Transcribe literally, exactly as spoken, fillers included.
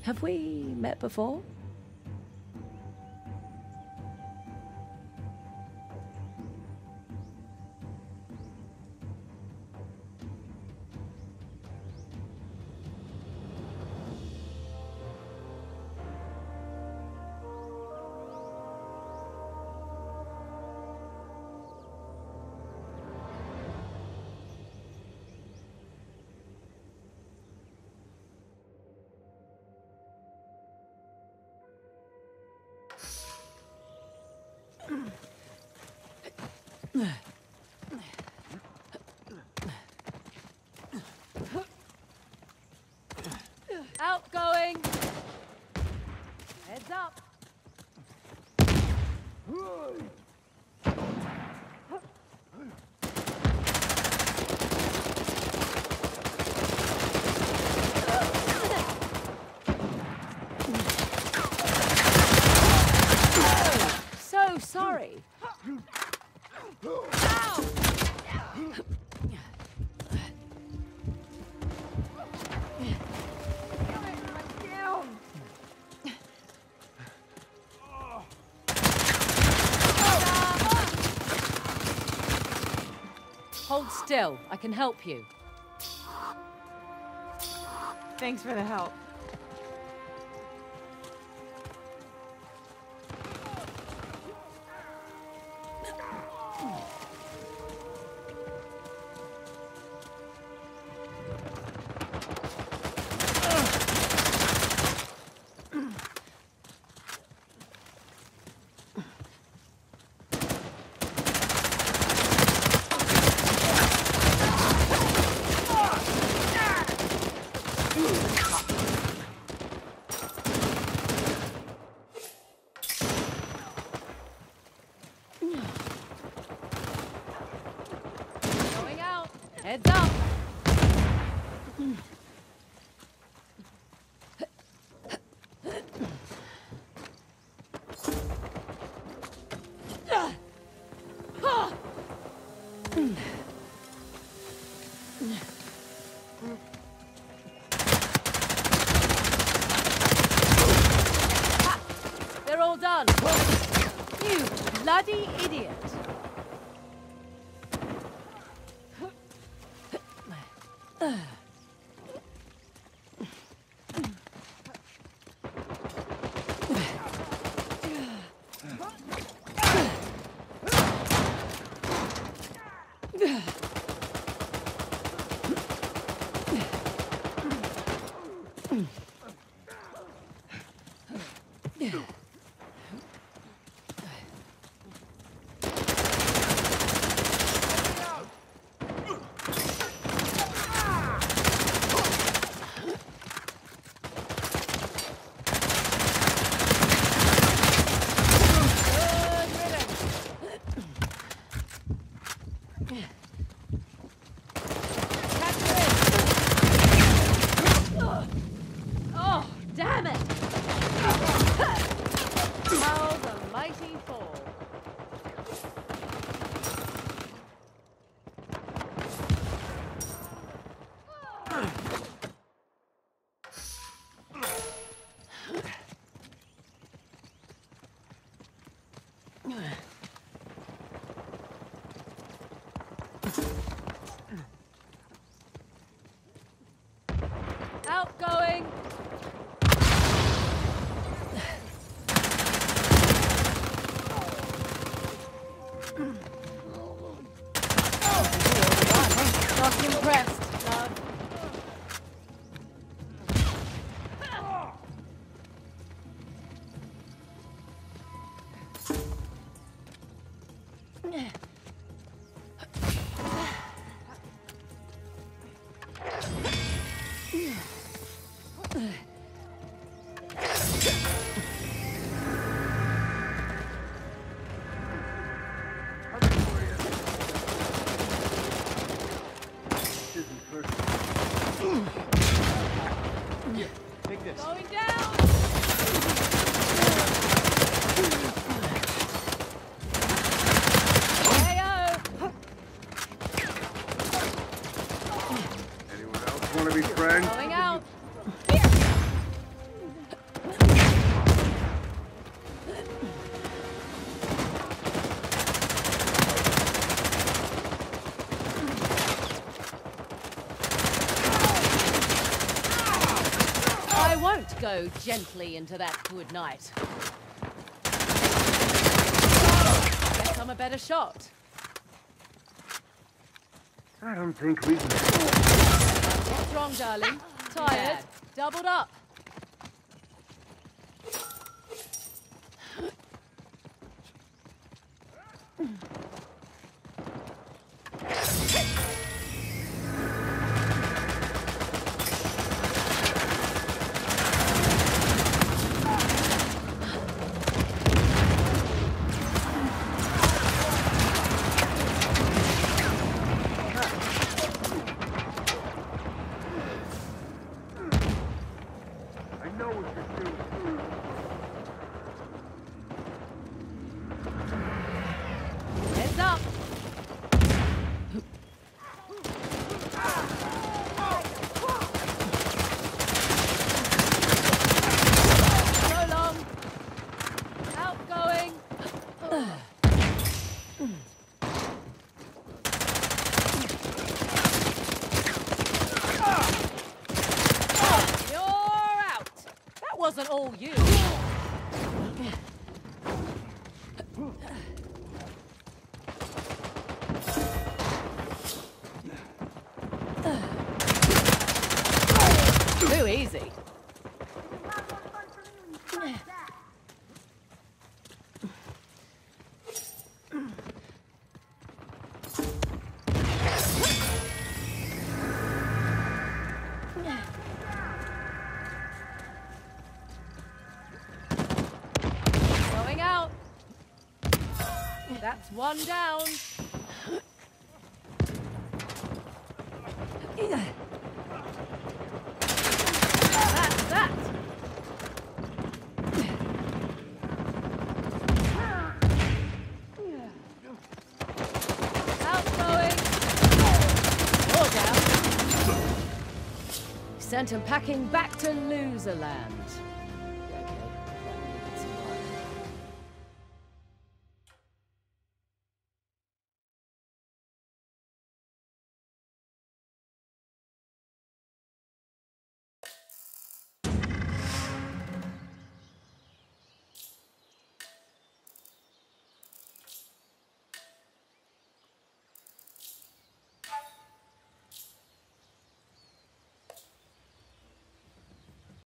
Have we met before? Outgoing! Heads up! So sorry. Ow! Hold still. I can help you. Thanks for the help. Going out. Heads up. They're all done. You bloody idiot. Oh, damn it! How the mighty fall. Outgoing! Not impressed, love. Take this. Going down! Hey-o! Anyone else want to be friends? Going out! I won't go gently into that good night. Guess I'm a better shot. I don't think we can. What's wrong, darling? Tired? Doubled up. I know what you're doing. Heads up. So long. Outgoing. You're out. That wasn't all you. Too easy. Going out. That's one down. That's that. Outgoing. You're down. Sent him packing back to loser land.